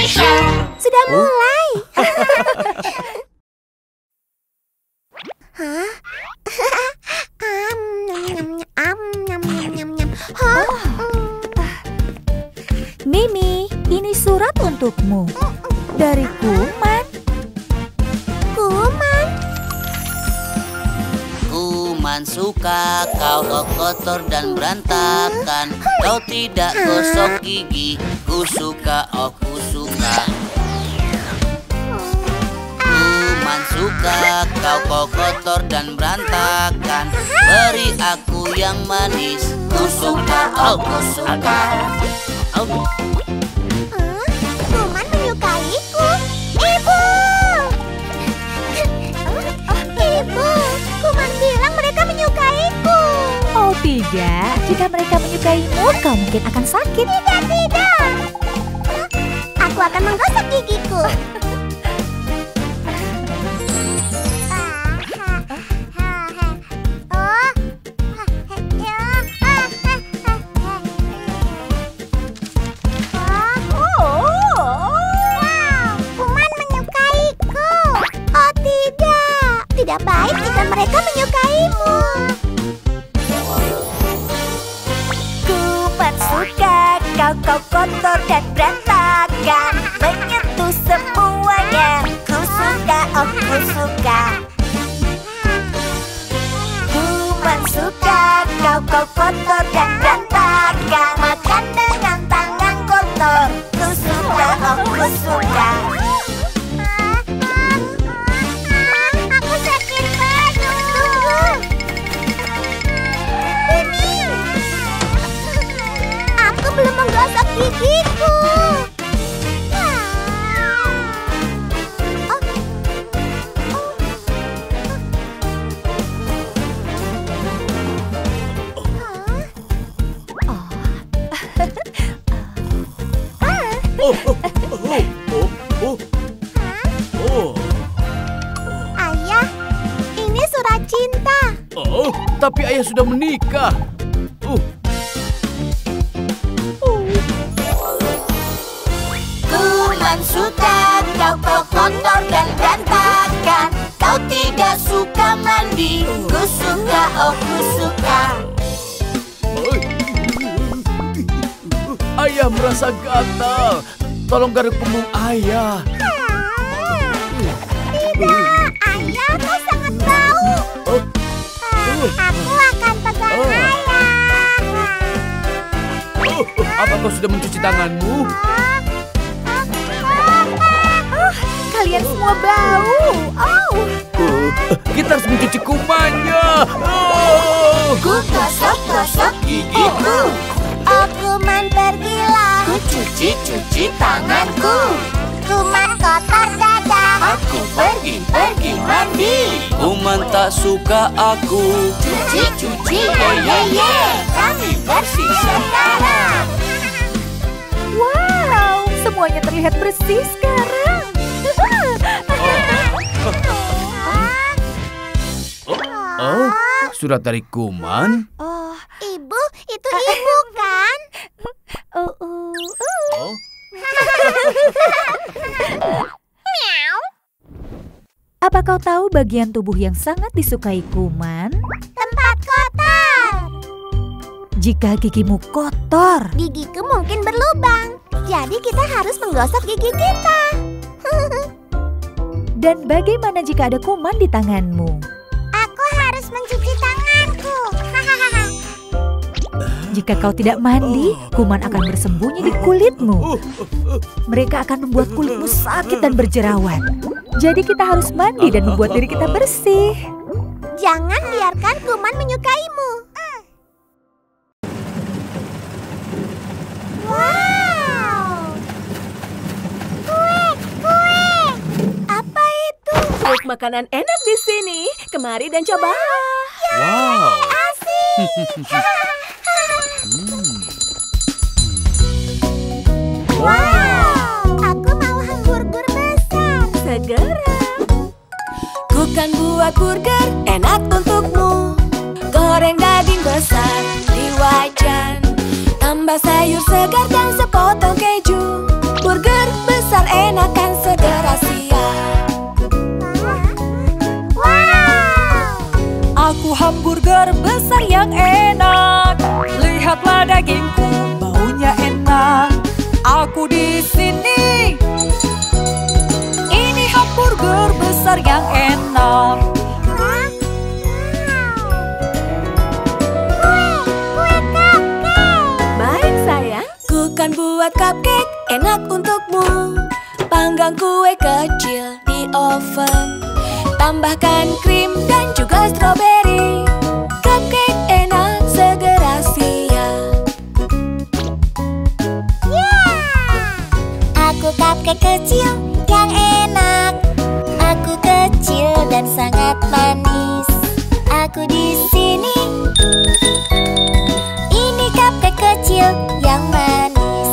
Sudah mulai. Hah? Mimi, ini surat untukmu. Dari Kuman. Kuman? Kuman suka kau kotor dan berantakan. Kau tidak gosok gigi. Ku suka, oh ku suka. Kuman suka kau kotor dan berantakan. Beri aku yang manis. Ku suka, oh ku suka. Kuman menyukaiku. Ibu! Ibu, Kuman bilang mereka menyukaiku. Oh tidak, jika mereka menyukaimu, kau mungkin akan sakit. Tidak. Aku akan menggosok gigiku. Tidak baik jika mereka menyukaimu. Kuman suka kau kotor dan berantakan. Menyentuh semuanya. Ku suka, oh ku suka. Kuman suka kau kotor dan berantakan. Makan dengan tangan kotor. Ku suka, oh ku suka. Belum menggosok gigiku. Ayah, ini surat cinta. Oh, tapi ayah sudah menikah. Kuman suka kau kotor dan berantakan. Kau tidak suka mandi. Ku suka, oh ku suka. Ayah merasa gatal. Tolong garuk punggung ayah. Tidak, ayah, kau sangat bau. Aku akan pegang ayah. Apa kau sudah mencuci tanganmu? Kalian semua bau. Kita harus mencuci kumannya. Ku gosok-gosok gigiku. Oh, Kuman pergilah. Ku cuci tanganku. Kuman kotor dada. Aku pergi mandi. Kuman tak suka aku. Cuci, ye. Kami bersih sekarang. Wow, semuanya terlihat bersih sekarang. Oh, surat dari Kuman. Ibu, itu ibu kan? Apa kau tahu bagian tubuh yang sangat disukai Kuman? Tempat kotor. Jika gigimu kotor, Gigiku mungkin berlubang. Jadi kita harus menggosok gigi kita. dan bagaimana jika ada kuman di tanganmu? Aku harus mencuci tanganku. Jika kau tidak mandi, kuman akan bersembunyi di kulitmu. Mereka akan membuat kulitmu sakit dan berjerawat. Jadi kita harus mandi dan membuat diri kita bersih. Jangan biarkan kuman menyukaimu. Wow! Kue! Apa itu? Truk makanan enak di sini. Kemari dan cobalah. Wow. Asik! Wow! Aku mau hamburger besar. Segera. Ku kan buat burger enak untukmu. Goreng daging besar di wajan. Tambah sayur segar dan sepotong keju. Burger besar kan buat cupcake enak untukmu. Panggang kue kecil di oven, tambahkan krim dan juga stroberi. Cupcake enak, segera siap. Aku cupcake kecil yang enak. Aku kecil dan sangat manis. Aku di sini. Ini cupcake kecil yang manis.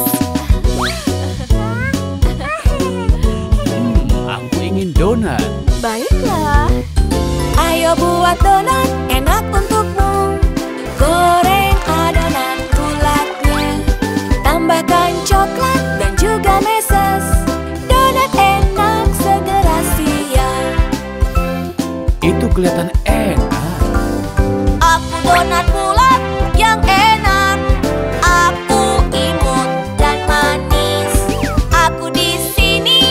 Aku ingin donat. Baiklah, ayo buat donat enak untukmu. Goreng adonan bulatnya, tambahkan coklat dan juga meses. Donat enak, segera siap. Itu kelihatan enak. Aku donat bulat yang enak. Aku imut dan manis. Aku di sini.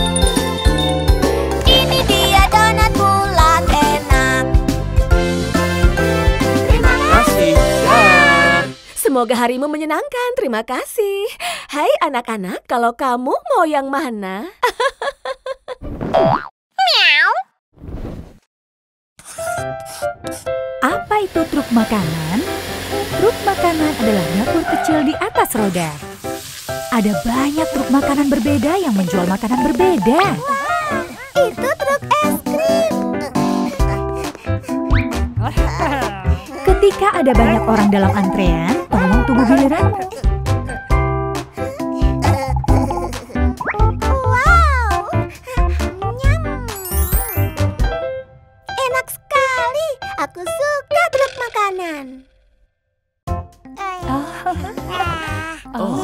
Ini dia donat bulat enak. Terima kasih. Dah. Semoga harimu menyenangkan. Terima kasih. Hai anak-anak, kalau kamu mau yang mana? Apa itu truk makanan? Truk makanan adalah dapur kecil di atas roda. Ada banyak truk makanan berbeda yang menjual makanan berbeda. Itu truk es krim. Ketika ada banyak orang dalam antrean, tolong tunggu giliranmu. Wow. Nyam. Enak sekali. Aku suka truk makanan. Oh.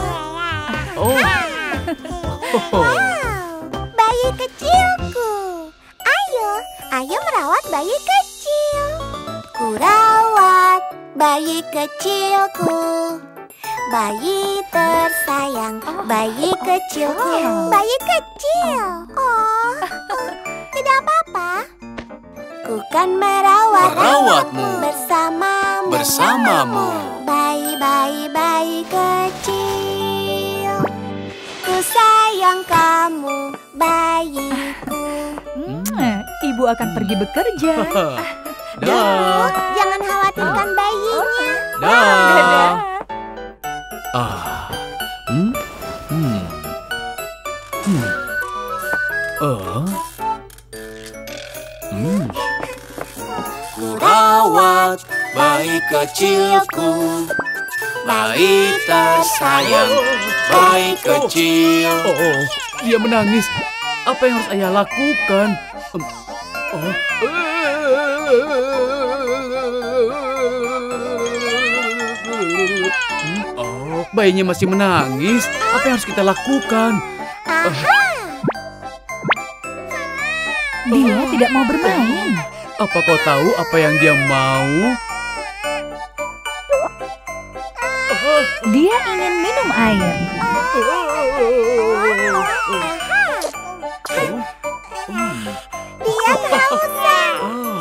Wow, bayi kecilku. Ayo merawat bayi kecil. Kurawat bayi kecilku. Bayi tersayang, bayi kecilku. Bayi kecil. Oh, tidak apa-apa. Ku kan merawatmu bersamamu. Bayi kecil. Ku sayang kamu, bayiku. Ibu akan pergi bekerja. Dah. Jangan khawatirkan bayinya. Dah. Ah. Hmm. Hmm. Hmm. Hmm. Kurawat bayi kecilku, bayi tersayang, bayi kecil. Oh, dia menangis. Apa yang harus ayah lakukan? Oh, bayinya masih menangis. Apa yang harus kita lakukan? Dia tidak mau bermain. Apa kau tahu apa yang dia mau? Dia ingin minum air. Dia kehausan.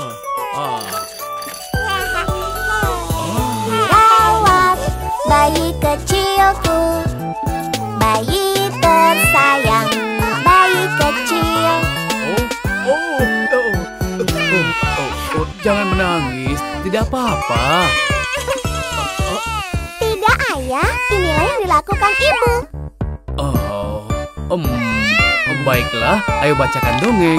Rawat bayi kecilku, bayi tersayang, bayi kecil. Jangan menangis, tidak apa-apa. Tidak, Ayah. Inilah yang dilakukan Ibu. Baiklah, ayo bacakan dongeng.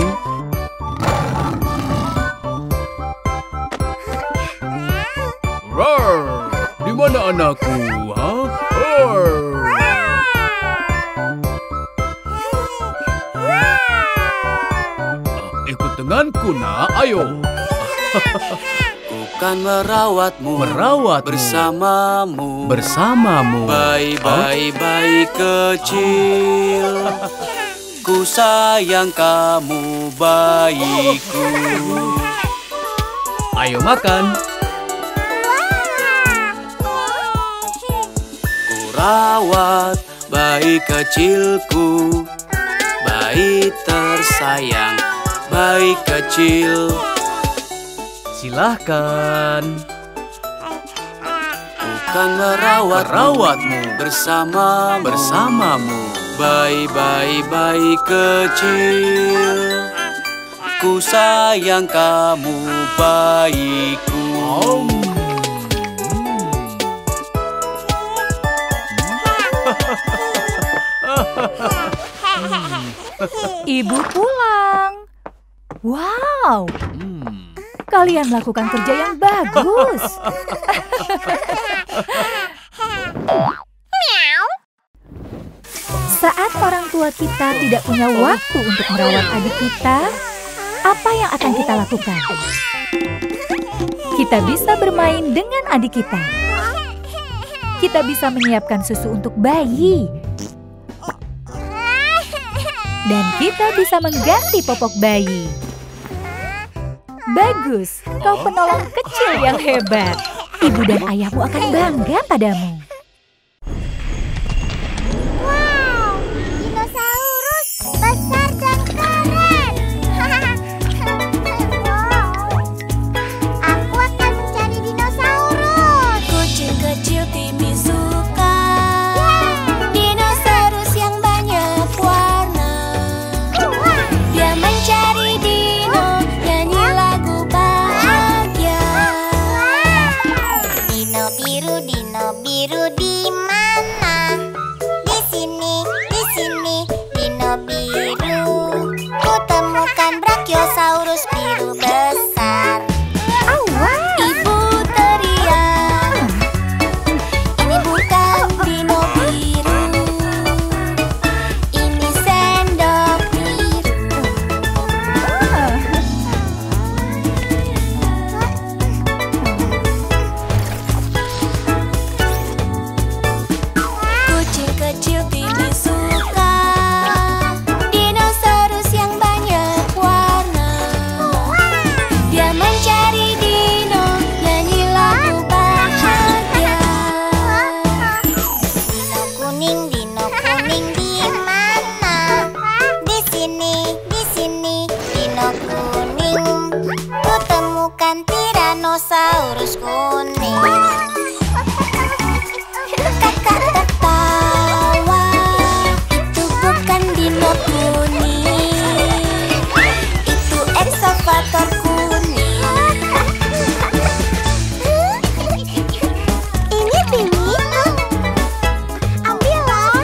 Roar, di mana anakku? Ikut denganku, nak. Ayo. Ku kan merawatmu bersamamu. Bayi kecil. Ku sayang kamu, bayiku. Ayo makan. Ku rawat bayi kecilku, bayi tersayang, bayi kecil. Silahkan. Ku akan merawatmu bersamamu. Bayi kecil, ku sayang kamu bayiku. Ibu pulang. Wow, kalian melakukan kerja yang bagus. Saat orang tua kita tidak punya waktu untuk merawat adik kita, apa yang akan kita lakukan? Kita bisa bermain dengan adik kita. Kita bisa menyiapkan susu untuk bayi. Dan kita bisa mengganti popok bayi. Bagus, kau penolong kecil yang hebat. Ibu dan ayahmu akan bangga padamu. Wow, dinosaurus besar dan keren. Aku akan mencari dinosaurus. Kucing kecil Timmy suka dinosaurus yang banyak warna. Dia mencari dino, nyanyi lagu bahagia. Dino biru di mana? Di sini, dino biru. Ku temukan Brachiosaurus biru besar. Ibu teriak, ini bukan dino biru, ini sendok biru. Kucing kecil Timmy suka dinosaurus yang banyak warna. Dia mencari dino, nyanyi lagu bahagia. Dino kuning di mana? Di sini, dino kuning. Ku temukan Tyrannosaurus kuning. Kakak tertawa, itu bukan dino kuning, itu excavator kuning. Ini Timmy. Ambillah.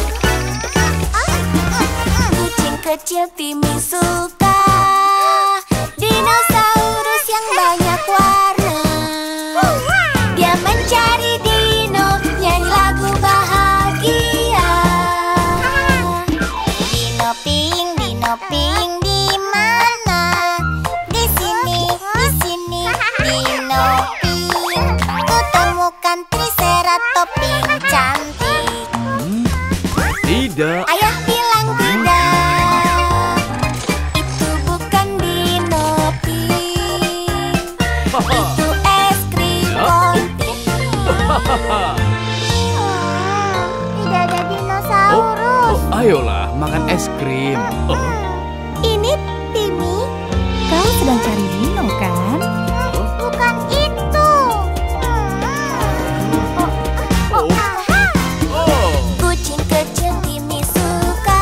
Kucing kecil Timmy suka dinosaurus yang banyak warna. Dia mencari dino, nyanyi lagu bahagia. Dino pink di mana? Di sini, dino pink. Ku temukan Triceratops pink cantik. Tidak. Ayah bilang tidak, itu bukan dino pink, itu es krim kontik. Tidak ada dinosaurus. Ayolah, makan es krim. Ini Timmy. Kau sedang cari dino, kan? Bukan itu. Kucing kecil Timmy suka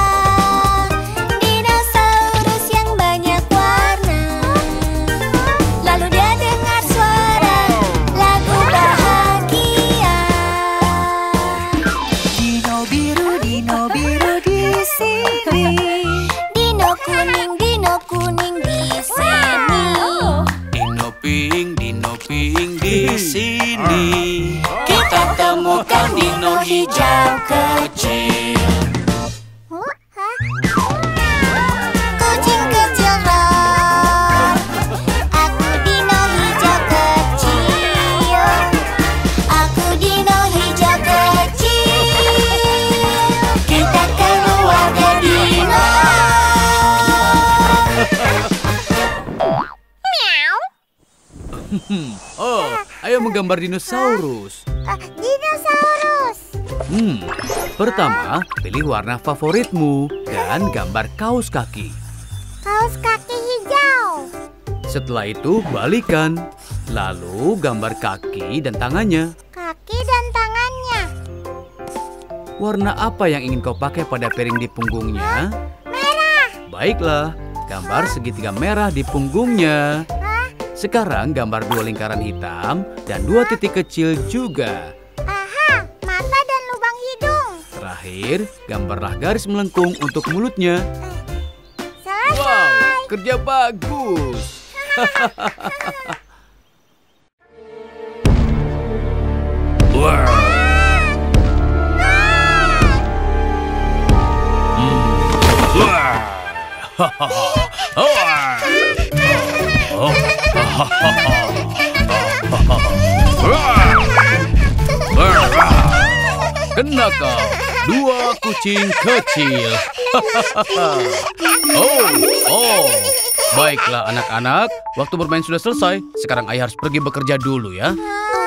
dinosaurus yang banyak warna. Lalu dia dengar suara lagu bahagia. Dino biru di sini. Dino kuning di sini. Dino pink di sini. Kita temukan dino hijau kecil. Kucing kecil roar. Aku dino hijau kecil. Aku dino hijau kecil. Kita keluarga dino. Ayo menggambar dinosaurus. Dinosaurus. Pertama, pilih warna favoritmu dan gambar kaos kaki. Kaos kaki hijau. Setelah itu, balikan. Lalu gambar kaki dan tangannya. Kaki dan warna apa yang ingin kau pakai pada piring di punggungnya? Merah. Baiklah, gambar segitiga merah di punggungnya. Sekarang gambar 2 lingkaran hitam dan 2 titik kecil juga. Aha, mata dan lubang hidung. Terakhir, gambarlah garis melengkung untuk mulutnya. Selesai. Wow, kerja bagus. Kena kau, 2 kucing kecil. Baiklah anak-anak, waktu bermain sudah selesai. Sekarang ayah harus pergi bekerja dulu ya.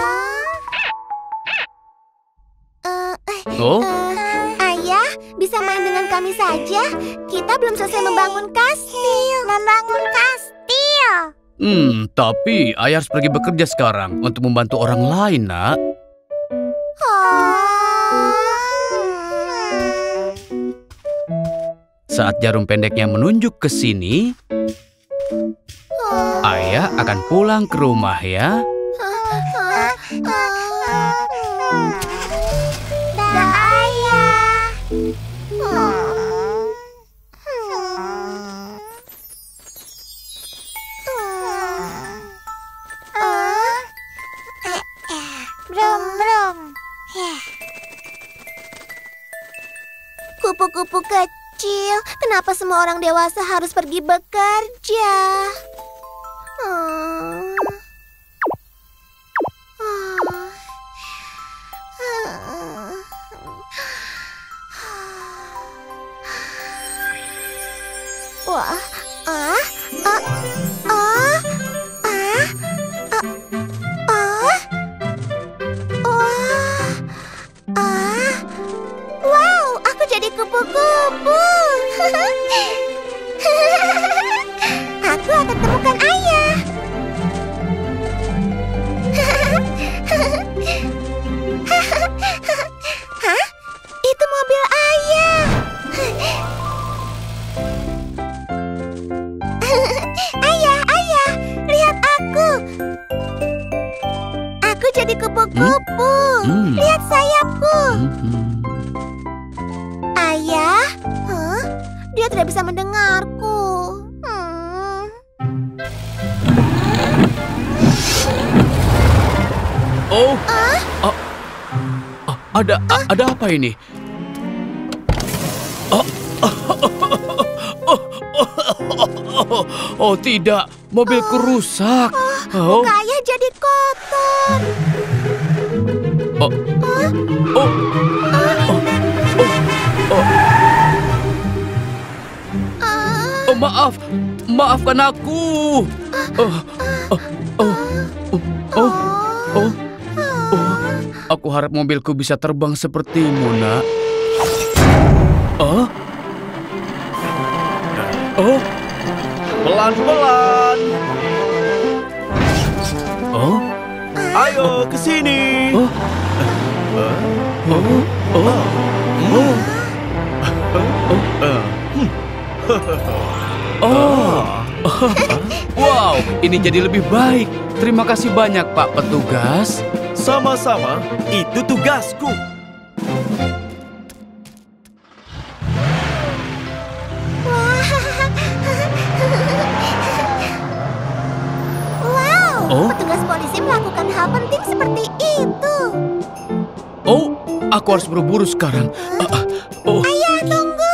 Ayah, bisa main dengan kami saja? Kita belum selesai membangun kastil. Membangun kastil? Tapi ayah harus pergi bekerja sekarang untuk membantu orang lain, nak. Saat jarum pendeknya menunjuk ke sini, ayah akan pulang ke rumah ya. Dah, ayah. Brum. Kupu-kupu kecil, kenapa semua orang dewasa harus pergi bekerja? Wow, aku jadi kupu-kupu. Aku akan temukan ayah. Hah? Itu mobil ayah. Ayah, lihat aku. Aku jadi kupu-kupu. Lihat sayapku. Ayah? Dia tidak bisa mendengarku. Ada apa ini? Oh tidak, mobilku rusak. Muka ayah jadi kotor. Maafkan aku. Aku harap mobilku bisa terbang sepertimu, nak. Pelan-pelan. Ayo ke sini. Wow, ini jadi lebih baik. Terima kasih banyak, Pak Petugas. Sama-sama, itu tugasku. Wow, petugas polisi melakukan hal penting seperti itu. Aku harus buru-buru sekarang. Ayah, tunggu.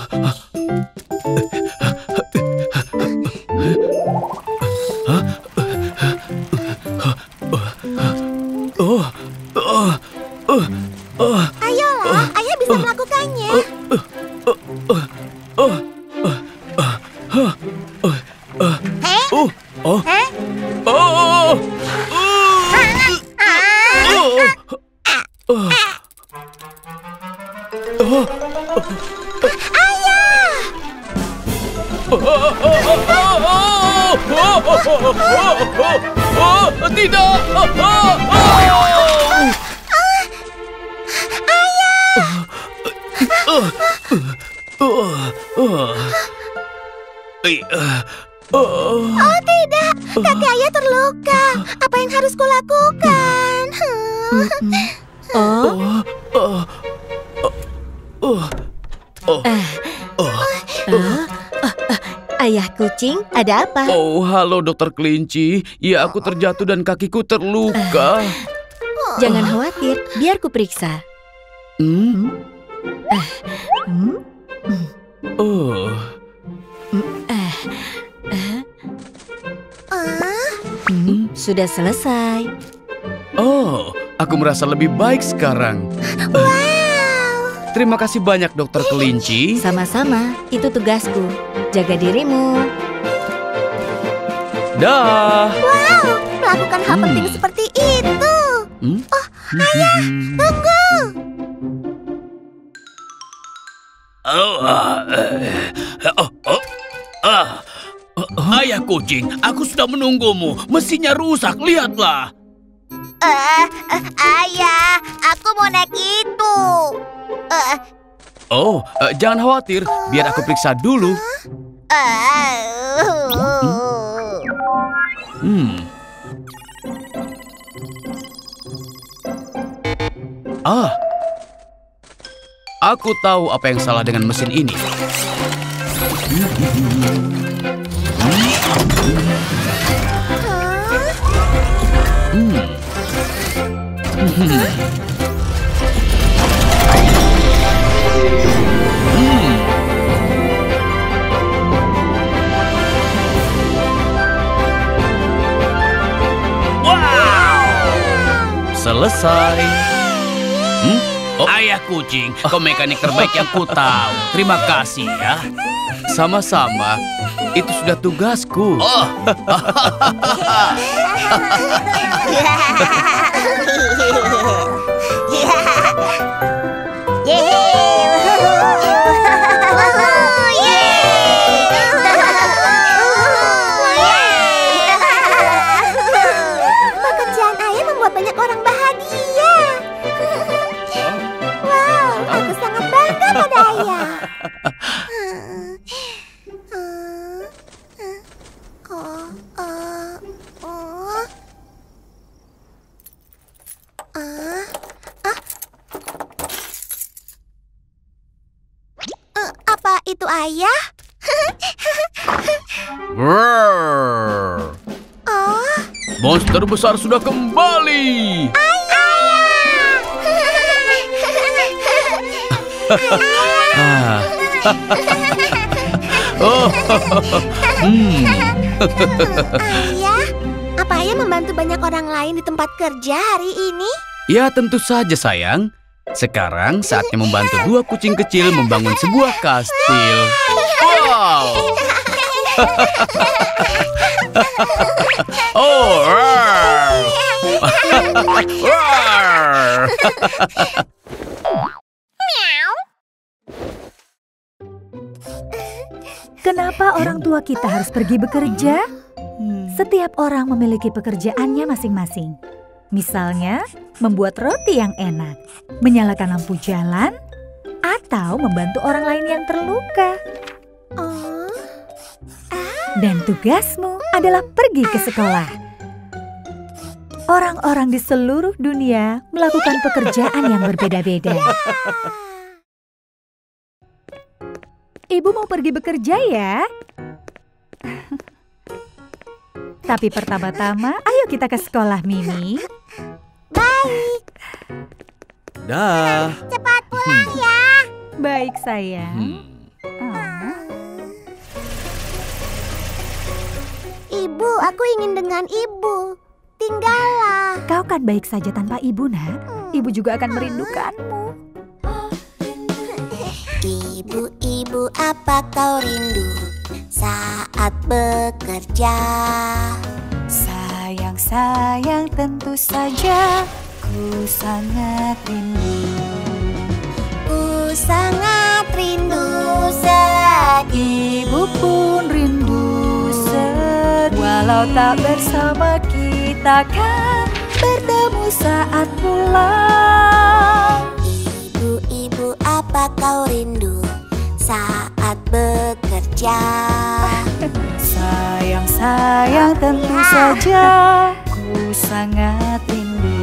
Ayolah, ayah bisa melakukannya. Tidak! Oh tidak, kakek ayah terluka. Apa yang harus kulakukan? Ayah kucing, ada apa? Oh, halo Dokter Kelinci. Ya, aku terjatuh dan kakiku terluka. Jangan khawatir, biar ku periksa. Sudah selesai. Oh, aku merasa lebih baik sekarang. Terima kasih banyak Dokter Kelinci. Sama-sama, itu tugasku. Jaga dirimu. Dah. Wow, melakukan hal penting seperti itu. Oh, ayah, tunggu. Ayah kucing, aku sudah menunggumu. Mesinnya rusak, lihatlah. Ayah, aku mau naik itu. Jangan khawatir, biar aku periksa dulu. Aku tahu apa yang salah dengan mesin ini. Selesai. Ayah kucing, kau mekanik terbaik yang ku tahu. Terima kasih ya. Sama-sama. Itu sudah tugasku. Pekerjaan ayah membuat banyak orang bahagia. Wow, aku sangat bangga pada ayah. Apa itu ayah? Monster besar sudah kembali. Ayah, apa ayah membantu banyak orang lain di tempat kerja hari ini? Ya, tentu saja sayang. Sekarang saatnya membantu dua kucing kecil membangun sebuah kastil. Wow! Kenapa orang tua kita harus pergi bekerja? Setiap orang memiliki pekerjaannya masing-masing. Misalnya, membuat roti yang enak, menyalakan lampu jalan, atau membantu orang lain yang terluka. Dan tugasmu adalah pergi ke sekolah. Orang-orang di seluruh dunia melakukan pekerjaan yang berbeda-beda. Ibu mau pergi bekerja ya? Tapi pertama-tama, ayo kita ke sekolah, Mimi. Baik, Dah. cepat pulang ya. Baik, sayang. Ibu, aku ingin dengan ibu. Tinggallah. Kau kan baik saja tanpa ibu, nak. Ibu juga akan merindukanmu. Ibu, apa kau rindu saat bekerja? Sayang, tentu saja ku sangat rindu. Ku sangat rindu saat Ibu pun rindu walau tak bersama kita kan bertemu saat pulang. Ibu, apa apa kau rindu saat bekerja? Sayang, sayang, tentu saja ku sangat rindu.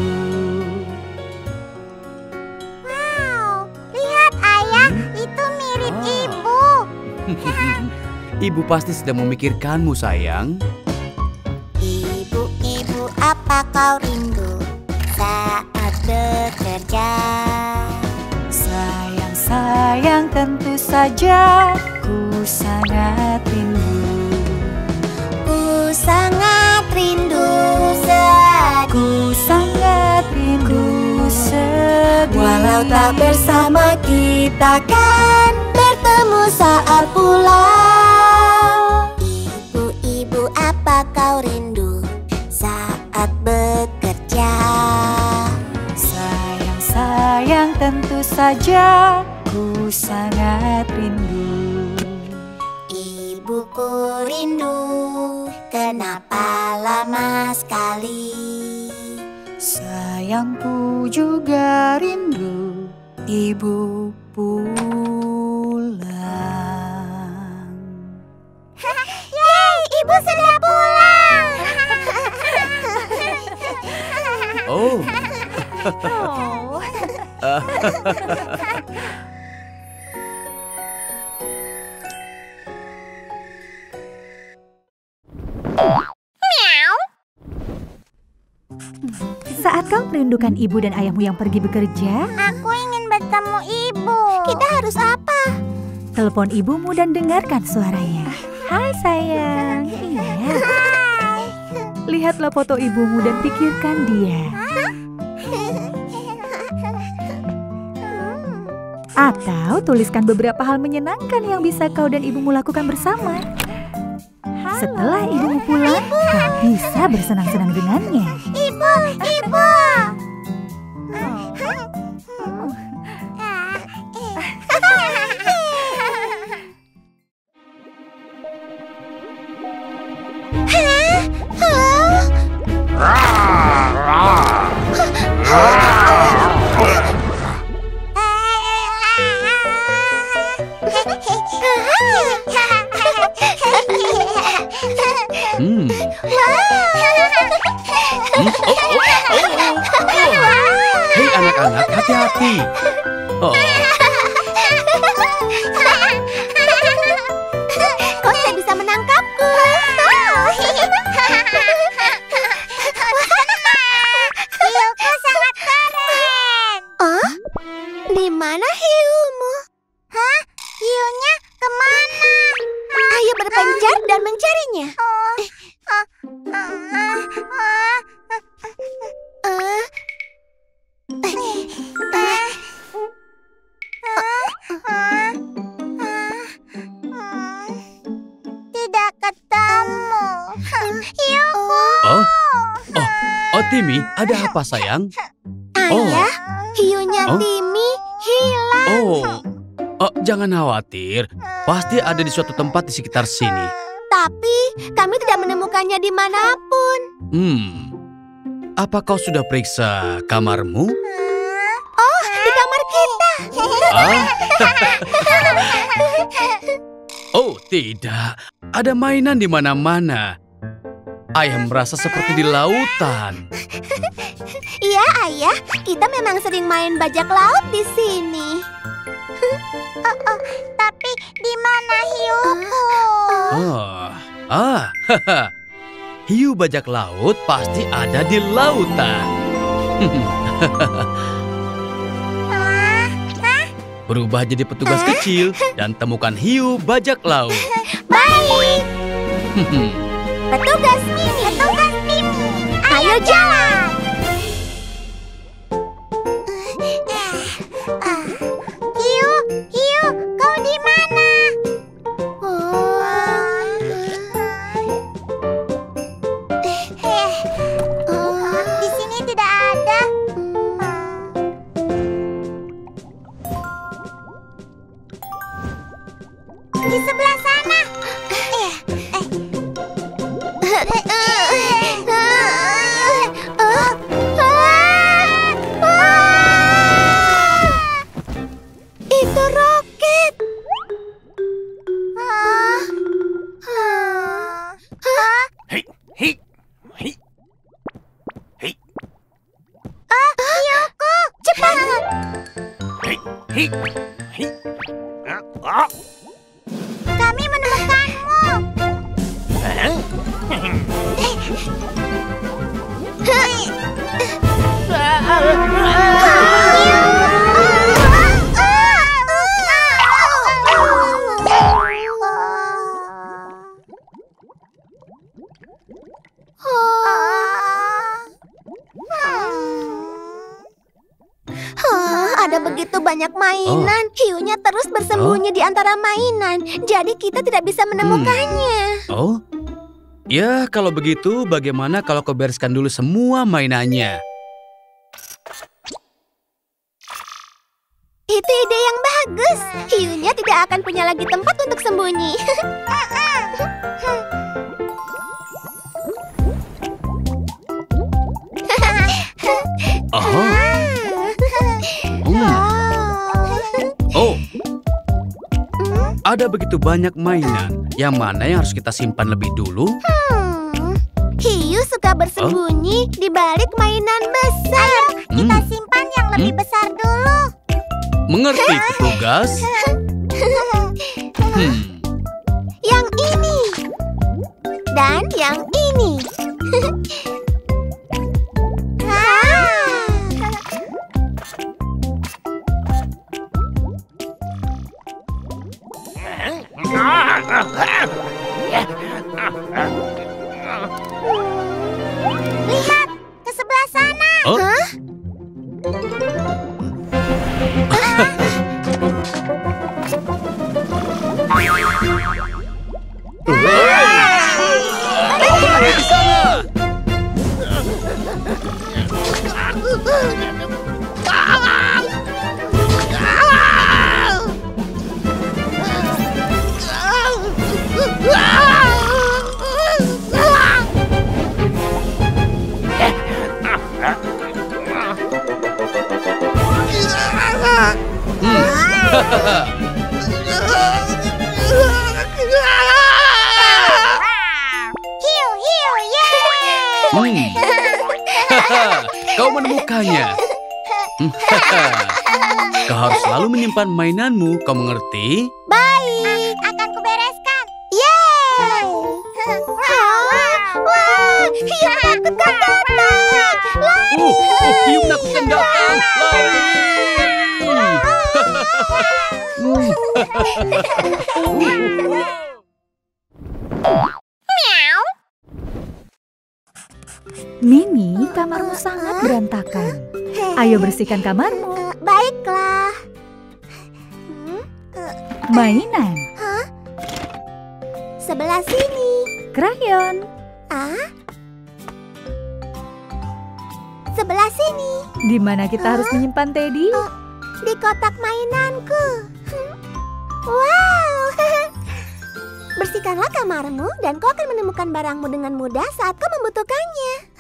Wow, lihat ayah, itu mirip ibu. Ibu pasti sedang memikirkanmu, sayang. Ibu, ibu, apa kau rindu saat bekerja? Sayang, sayang, tentu saja ku sangat rindu. Ku sangat rindu sedih. Ku sangat rindu sedih. Walau tak bersama, kita kan bertemu saat pulang. Ibu, ibu, apa kau rindu saat bekerja? Sayang, sayang, tentu saja ku sangat rindu. Ibuku rindu, kenapa lama sekali? Sayangku juga rindu, ibu pulang. Yeay, ibu sudah pulang. Oh, Saat kau merindukan ibu dan ayahmu yang pergi bekerja, Aku ingin bertemu ibu. Kita harus apa? telepon ibumu dan dengarkan suaranya. Hai sayang. Iya. Hai. Lihatlah foto ibumu dan pikirkan dia. Atau tuliskan beberapa hal menyenangkan yang bisa kau dan ibumu lakukan bersama. Setelah ibumu pulang, kau bisa bersenang-senang dengannya. Ibu, ibu. Hei anak-anak, hati-hati. Oh, Kau tidak bisa menangkapku. Hiuku sangat keren. Oh, di mana hiumu? Hah? Hiunya kemana? Ayo berpencar dan mencarinya. Tidak ketemu. Hiuku. Timmy, ada apa sayang? Ayah, hiunya Oh. Timmy hilang. Jangan khawatir. Pasti ada di suatu tempat di sekitar sini. Tapi kami tidak menemukannya dimanapun. Apa kau sudah periksa kamarmu? Oh, di kamar kita. Oh, tidak. Ada mainan di mana-mana. Ayah merasa seperti di lautan. Iya, Ayah. Kita memang sering main bajak laut di sini. Tapi di mana hiuku? Hiu bajak laut pasti ada di lautan. Berubah jadi petugas kecil dan temukan hiu bajak laut. Baik. Petugas Mimi. Petugas Mimi. Ayo jalan. Hiu, hiu, kau di mana? Di sini tidak ada. Di sebelah sana. Itu Kami menemukanmu. Ada begitu banyak mainan. Hiunya terus bersembunyi di antara mainan. Jadi kita tidak bisa menemukannya. Oh? Ya, kalau begitu bagaimana kalau kau bereskan dulu semua mainannya? Itu ide yang bagus. Hiunya tidak akan punya lagi tempat untuk sembunyi. Oh. Oh. Ada begitu banyak mainan. Yang mana yang harus kita simpan lebih dulu? Hiu suka bersembunyi di balik mainan besar. Kita simpan yang lebih besar dulu. Mengerti, petugas? Yang ini. Dan yang ini. Lihat, ke sebelah sana. Oh? Di sana. Hiu, hiu, yeay! Kau menemukannya. Kau harus selalu menyimpan mainanmu, kau mengerti? Baik, akan kubereskan. Yeay! Wah, hiu menakutkan datang. Lari! Hiu menakutkan datang. Lari! Mini, kamarmu sangat berantakan. Ayo bersihkan kamarmu. Baiklah. Mainan, Sebelah sini. krayon. Sebelah sini. Di mana kita harus menyimpan Teddy? Di kotak mainanku. Wow. Bersihkanlah kamarmu dan kau akan menemukan barangmu dengan mudah saat kau membutuhkannya.